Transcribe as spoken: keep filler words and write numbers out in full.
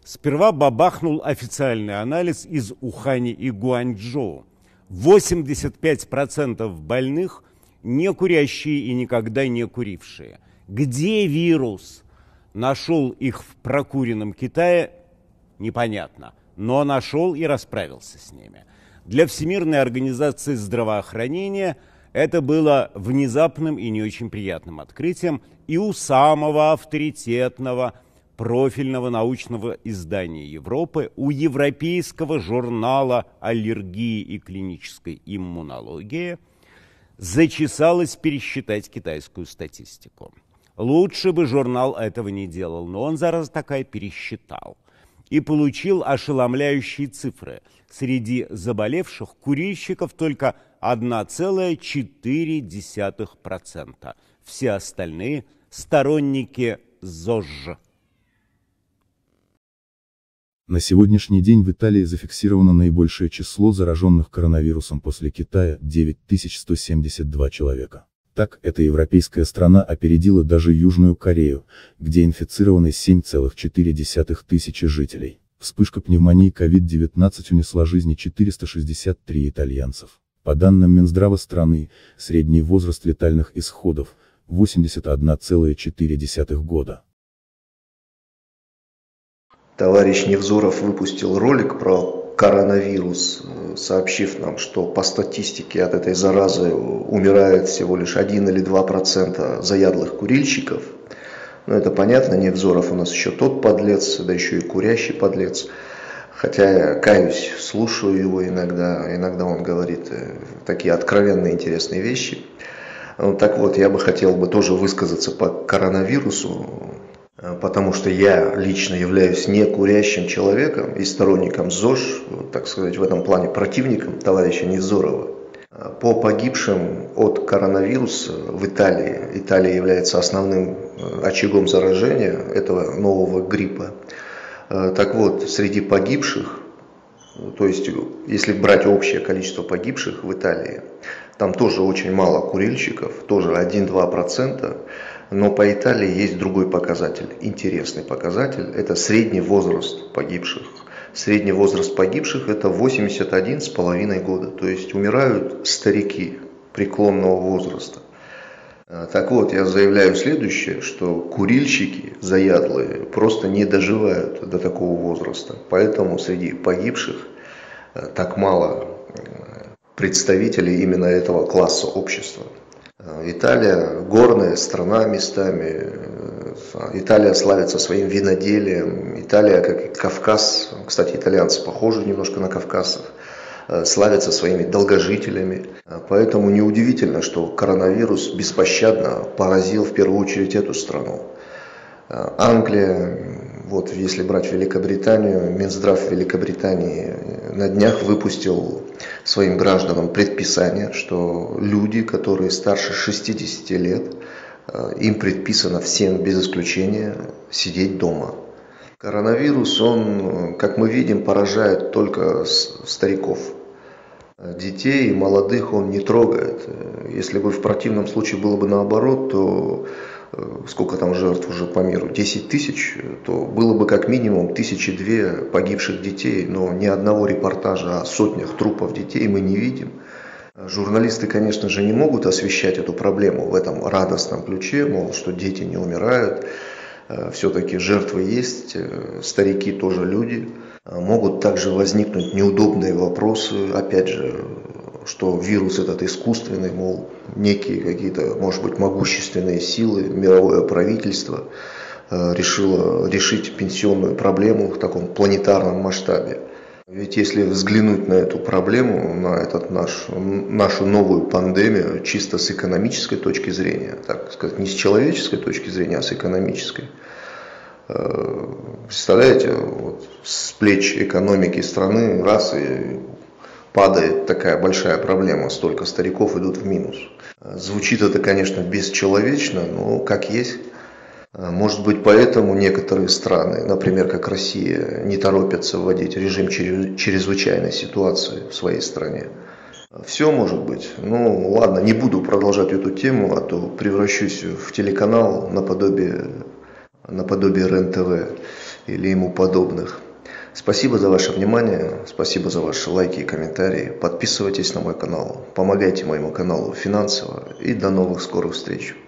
Сперва бабахнул официальный анализ из Ухани и Гуанчжоу. восемьдесят пять процентов больных не курящие и никогда не курившие. Где вирус? Нашел их в прокуренном Китае? Непонятно. Но нашел и расправился с ними. Для Всемирной организации здравоохранения это было внезапным и не очень приятным открытием и у самого авторитетного профильного научного издания Европы, у Европейского журнала аллергии и клинической иммунологии зачесалось пересчитать китайскую статистику. Лучше бы журнал этого не делал, но он, зараза такая, пересчитал. И получил ошеломляющие цифры. Среди заболевших курильщиков только одна целая четыре десятых процента. Все остальные – сторонники ЗОЖ. На сегодняшний день в Италии зафиксировано наибольшее число зараженных коронавирусом после Китая – девять тысяч сто семьдесят два человека. Так, эта европейская страна опередила даже Южную Корею, где инфицированы семь целых четыре десятых тысячи жителей. Вспышка пневмонии ковид девятнадцать унесла жизни четыреста шестьдесят три итальянцев. По данным Минздрава страны, средний возраст летальных исходов – восемьдесят одна целая четыре десятых года. Товарищ Невзоров выпустил ролик про коронавирус, сообщив нам, что по статистике от этой заразы умирает всего лишь один или два процента заядлых курильщиков. Ну, это понятно, Невзоров у нас еще тот подлец, да еще и курящий подлец. Хотя я каюсь, слушаю его иногда, иногда он говорит такие откровенные интересные вещи. Ну, так вот, я бы хотел бы тоже высказаться по коронавирусу, потому что я лично являюсь не курящим человеком и сторонником ЗОЖ, так сказать, в этом плане противником товарища Невзорова. По погибшим от коронавируса в Италии, Италия является основным очагом заражения этого нового гриппа. Так вот, среди погибших, то есть если брать общее количество погибших в Италии, там тоже очень мало курильщиков, тоже один-два процента. Но по Италии есть другой показатель, интересный показатель, это средний возраст погибших. Средний возраст погибших это восемьдесят один с половиной года, то есть умирают старики преклонного возраста. Так вот, я заявляю следующее, что курильщики заядлые просто не доживают до такого возраста, поэтому среди погибших так мало представителей именно этого класса общества. Италия горная страна местами, Италия славится своим виноделием, Италия, как и Кавказ, кстати, итальянцы похожи немножко на кавказцев, славятся своими долгожителями. Поэтому неудивительно, что коронавирус беспощадно поразил в первую очередь эту страну. Англия, вот если брать Великобританию, Минздрав Великобритании на днях выпустил своим гражданам предписание, что люди, которые старше шестидесяти лет, им предписано всем без исключения сидеть дома. Коронавирус, он, как мы видим, поражает только стариков. Детей и молодых он не трогает. Если бы в противном случае было бы наоборот, то сколько там жертв уже по миру, десять тысяч, то было бы как минимум тысячи две погибших детей, но ни одного репортажа о сотнях трупов детей мы не видим. Журналисты, конечно же, не могут освещать эту проблему в этом радостном ключе, мол, что дети не умирают, все-таки жертвы есть, старики тоже люди. Могут также возникнуть неудобные вопросы, опять же, что вирус этот искусственный, мол, некие какие-то, может быть, могущественные силы, мировое правительство решило решить пенсионную проблему в таком планетарном масштабе. Ведь если взглянуть на эту проблему, на этот наш, нашу новую пандемию, чисто с экономической точки зрения, так сказать, не с человеческой точки зрения, а с экономической, представляете, вот с плеч экономики страны раз и падает такая большая проблема, столько стариков идут в минус. Звучит это, конечно, бесчеловечно, но как есть. Может быть, поэтому некоторые страны, например, как Россия, не торопятся вводить режим чрезвычайной ситуации в своей стране. Все может быть. Ну ладно, не буду продолжать эту тему, а то превращусь в телеканал наподобие, наподобие РЕН-ТВ. или ему подобных. Спасибо за ваше внимание, спасибо за ваши лайки и комментарии. Подписывайтесь на мой канал, помогайте моему каналу финансово и до новых скорых встреч.